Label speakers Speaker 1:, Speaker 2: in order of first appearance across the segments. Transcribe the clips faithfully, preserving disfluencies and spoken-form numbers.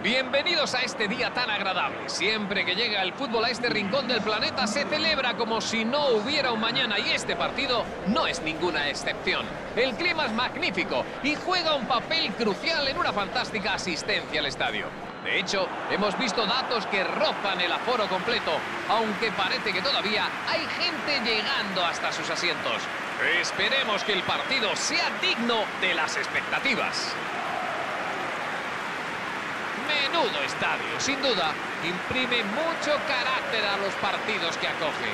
Speaker 1: Bienvenidos a este día tan agradable. Siempre que llega el fútbol a este rincón del planeta se celebra como si no hubiera un mañana y este partido no es ninguna excepción. El clima es magnífico y juega un papel crucial en una fantástica asistencia al estadio. De hecho, hemos visto datos que rozan el aforo completo, aunque parece que todavía hay gente llegando hasta sus asientos. Esperemos que el partido sea digno de las expectativas. Menudo estadio, sin duda, imprime mucho carácter a los partidos que acoge.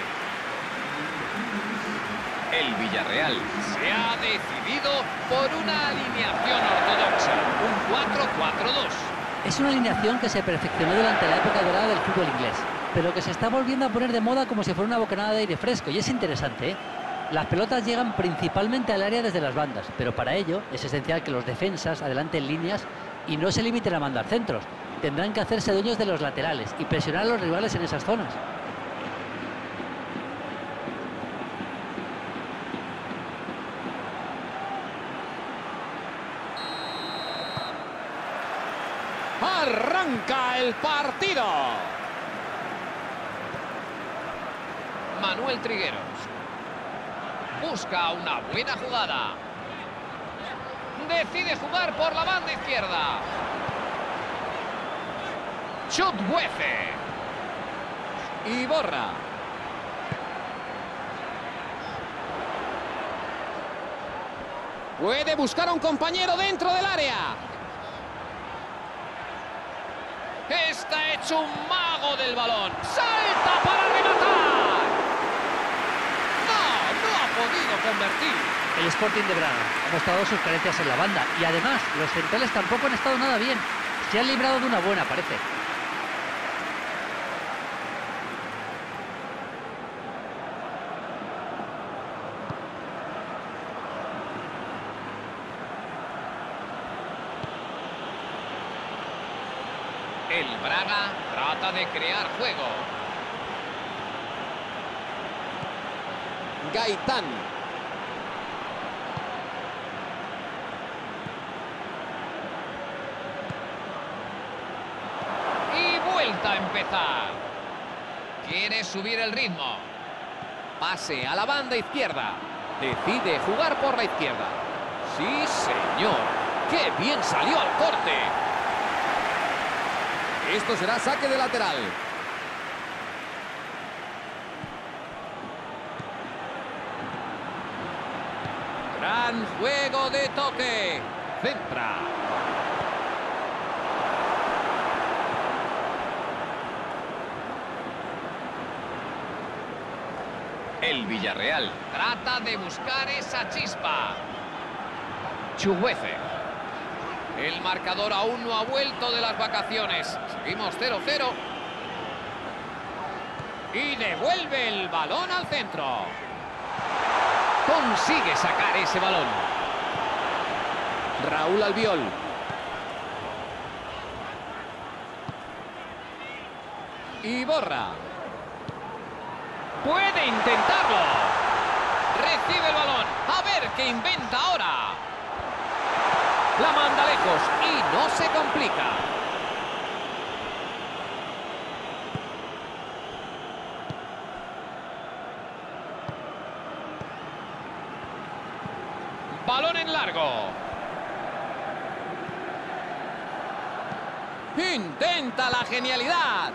Speaker 1: El Villarreal se ha decidido por una alineación ortodoxa, un cuatro cuatro dos.
Speaker 2: Es una alineación que se perfeccionó durante la época dorada del fútbol inglés, pero que se está volviendo a poner de moda como si fuera una bocanada de aire fresco, y es interesante, ¿eh? Las pelotas llegan principalmente al área desde las bandas, pero para ello es esencial que los defensas adelanten líneas y no se limiten a mandar centros. Tendrán que hacerse dueños de los laterales y presionar a los rivales en esas zonas.
Speaker 1: ¡Arranca el partido! Manuel Trigueros busca una buena jugada. Decide jugar por la banda izquierda. Chukwueze. Iborra. Puede buscar a un compañero dentro del área. Está hecho un mago del balón. ¡Salta para rematar! ¡No! No ha podido convertir.
Speaker 2: El Sporting de Braga ha mostrado sus carencias en la banda y además los centrales tampoco han estado nada bien. Se han librado de una buena, parece.
Speaker 1: El Braga trata de crear juego. Gaitán. Y vuelta a empezar. Quiere subir el ritmo. Pase a la banda izquierda. Decide jugar por la izquierda. Sí, señor. ¡Qué bien salió al corte! Esto será saque de lateral. Gran juego de toque. Centra. El Villarreal trata de buscar esa chispa. Chukwueze. El marcador aún no ha vuelto de las vacaciones. Seguimos cero cero. Y devuelve el balón al centro. Consigue sacar ese balón. Raúl Albiol. Iborra. Puede intentarlo. Recibe el balón. A ver qué inventa ahora. La manda lejos y no se complica. Balón en largo. Intenta la genialidad.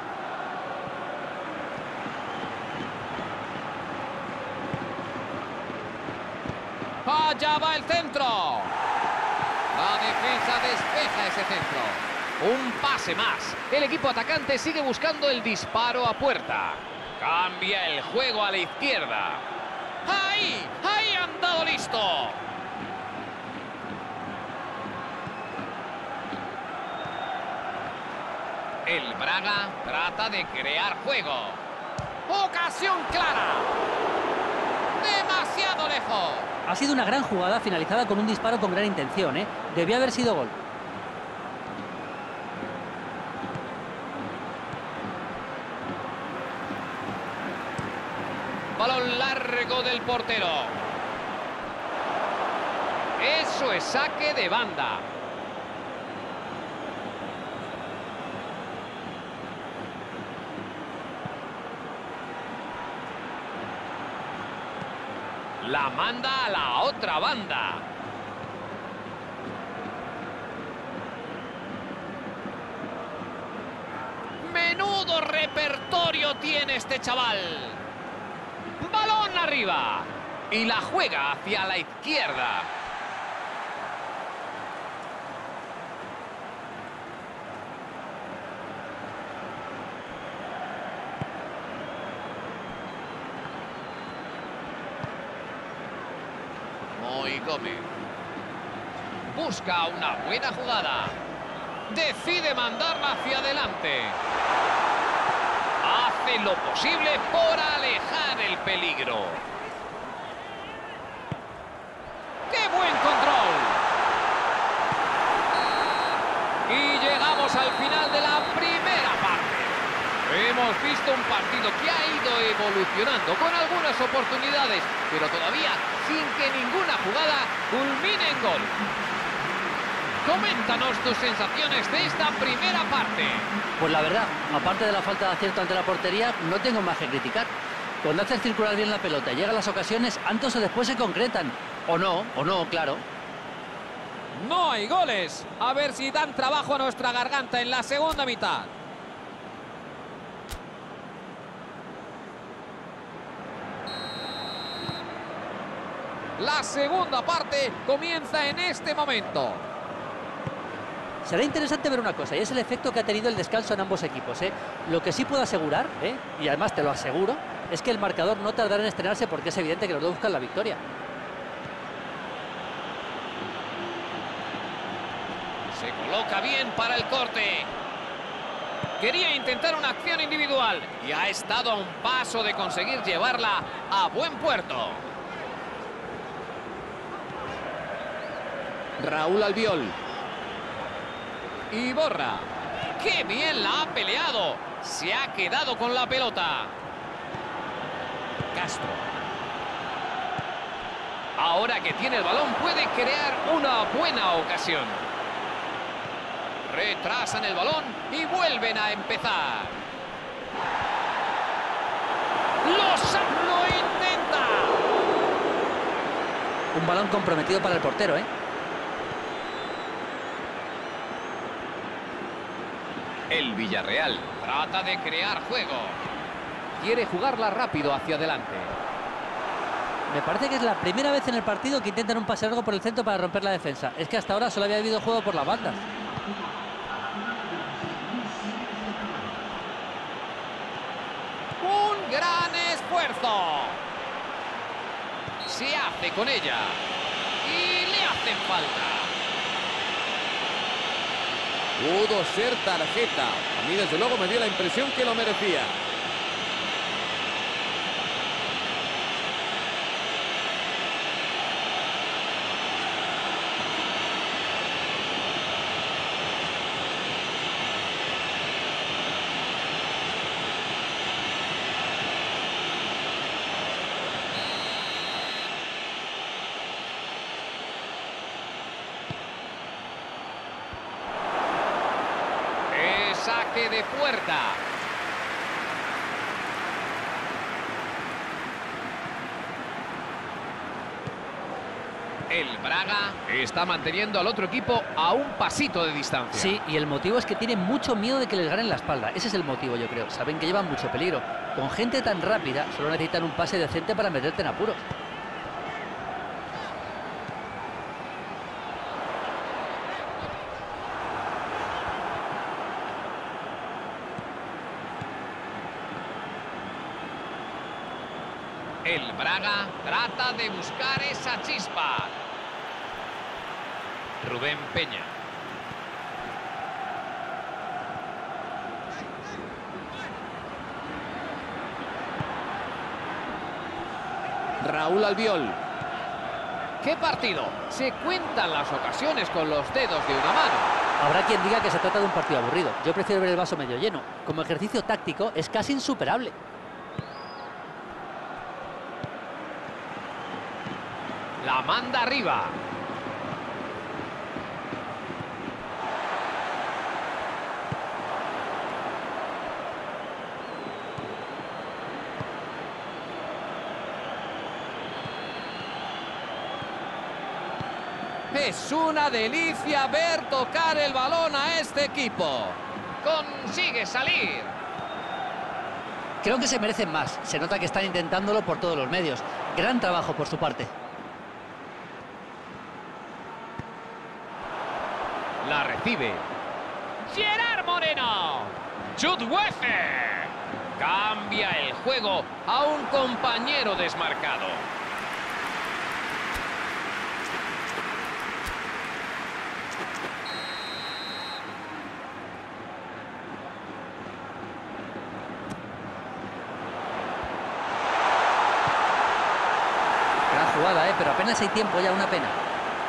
Speaker 1: Allá va el centro. La defensa despeja ese centro. Un pase más. El equipo atacante sigue buscando el disparo a puerta. Cambia el juego a la izquierda. ¡Ahí! ¡Ahí han dado listo! El Braga trata de crear juego. ¡Ocasión clara! ¡Demasiado lejos!
Speaker 2: Ha sido una gran jugada finalizada con un disparo con gran intención, ¿eh? Debió haber sido gol.
Speaker 1: Balón largo del portero. Eso es saque de banda. La manda a la otra banda. ¡Menudo repertorio tiene este chaval! ¡Balón arriba! Y la juega hacia la izquierda. Muy Gómez. Busca una buena jugada. Decide mandarla hacia adelante. Hace lo posible por alejar el peligro. ¡Qué buen control! Y llegamos al final de la primera parte. Hemos visto un partido que ha ido evolucionando con algunas oportunidades, pero todavía sin que ninguna jugada culmine en gol. Coméntanos tus sensaciones de esta primera parte.
Speaker 2: Pues la verdad, aparte de la falta de acierto ante la portería, no tengo más que criticar. Cuando haces circular bien la pelota y llegan las ocasiones, antes o después se concretan. O no, o no, claro.
Speaker 3: No hay goles. A ver si dan trabajo a nuestra garganta en la segunda mitad. La segunda parte comienza en este momento.
Speaker 2: Será interesante ver una cosa, y es el efecto que ha tenido el descanso en ambos equipos, ¿eh? Lo que sí puedo asegurar, ¿eh? Y además te lo aseguro, es que el marcador no tardará en estrenarse porque es evidente que los dos buscan la victoria.
Speaker 1: Se coloca bien para el corte. Quería intentar una acción individual y ha estado a un paso de conseguir llevarla a buen puerto.
Speaker 3: Raúl Albiol.
Speaker 1: Y Borra. ¡Qué bien la ha peleado! Se ha quedado con la pelota.
Speaker 3: Castro.
Speaker 1: Ahora que tiene el balón puede crear una buena ocasión. Retrasan el balón y vuelven a empezar. ¡Los lo intenta!
Speaker 2: Un balón comprometido para el portero, ¿eh?
Speaker 1: El Villarreal trata de crear juego. Quiere jugarla rápido hacia adelante.
Speaker 2: Me parece que es la primera vez en el partido que intentan un pase largo por el centro para romper la defensa. Es que hasta ahora solo había habido juego por las bandas.
Speaker 1: Un gran esfuerzo. Se hace con ella. Y le hacen falta.
Speaker 3: Pudo ser tarjeta. A mí desde luego me dio la impresión que lo merecía.
Speaker 1: Saque de puerta. El Braga está manteniendo al otro equipo a un pasito de distancia.
Speaker 2: Sí, y el motivo es que tienen mucho miedo de que les ganen la espalda. Ese es el motivo, yo creo. Saben que llevan mucho peligro. Con gente tan rápida, solo necesitan un pase decente para meterte en apuros.
Speaker 1: El Braga trata de buscar esa chispa. Rubén Peña.
Speaker 3: Raúl Albiol.
Speaker 1: ¡Qué partido! Se cuentan las ocasiones con los dedos de una mano.
Speaker 2: Habrá quien diga que se trata de un partido aburrido. Yo prefiero ver el vaso medio lleno. Como ejercicio táctico es casi insuperable.
Speaker 1: La manda arriba.
Speaker 3: Es una delicia ver tocar el balón a este equipo.
Speaker 1: Consigue salir.
Speaker 2: Creo que se merecen más. Se nota que están intentándolo por todos los medios. Gran trabajo por su parte.
Speaker 1: La recibe. Gerard Moreno. Chukwueze. Cambia el juego a un compañero desmarcado.
Speaker 2: Gran jugada, ¿eh? Pero apenas hay tiempo ya, una pena.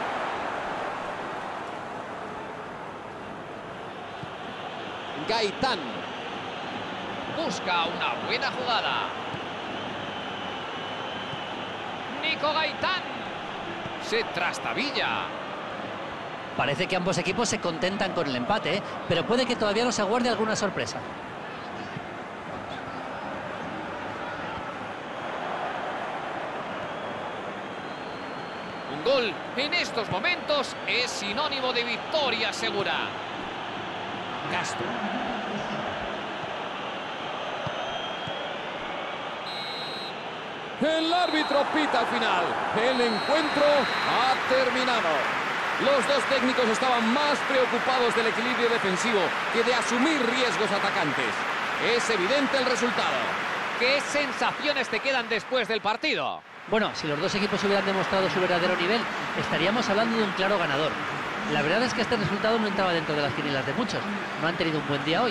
Speaker 3: Gaitán.
Speaker 1: Busca una buena jugada. Nico Gaitán. Se trastabilla.
Speaker 2: Parece que ambos equipos se contentan con el empate, ¿eh? Pero puede que todavía nos aguarde alguna sorpresa.
Speaker 1: Un gol en estos momentos es sinónimo de victoria segura.
Speaker 3: Castro. El árbitro pita al final. El encuentro ha terminado. Los dos técnicos estaban más preocupados del equilibrio defensivo que de asumir riesgos atacantes. Es evidente el resultado.
Speaker 1: ¿Qué sensaciones te quedan después del partido?
Speaker 2: Bueno, si los dos equipos hubieran demostrado su verdadero nivel, estaríamos hablando de un claro ganador. La verdad es que este resultado no entraba dentro de las quinielas de muchos. No han tenido un buen día hoy.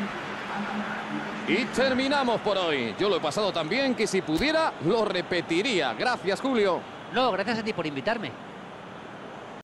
Speaker 3: Y terminamos por hoy. Yo lo he pasado tan bien que si pudiera, lo repetiría. Gracias, Julio.
Speaker 2: No, gracias a ti por invitarme.